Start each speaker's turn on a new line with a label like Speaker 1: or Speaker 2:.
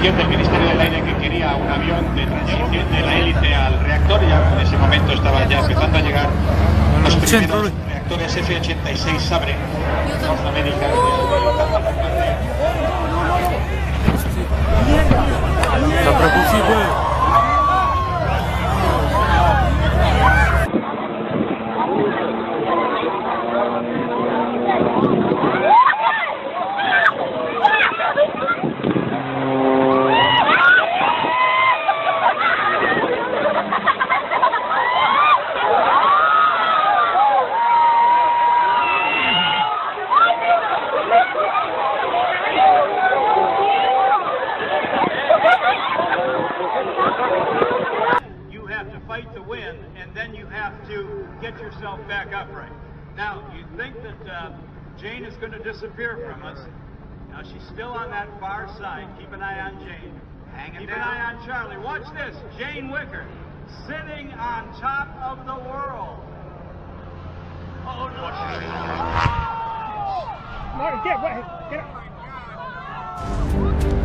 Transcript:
Speaker 1: información del Ministerio del Aire que quería un avión de transición de la hélice al reactor. Ya en ese momento estaban ya empezando a llegar los primeros reactores F-86 Sabre Norteamérica.
Speaker 2: You have to fight the wind, and then you have to get yourself back upright. Now, you think that Jane is going to disappear from us. Now, she's still on that far side. Keep an eye on Jane. Keep an eye on Charlie. Watch this. Jane Wicker sitting on top of the world. Oh, no.
Speaker 3: Martin, get up.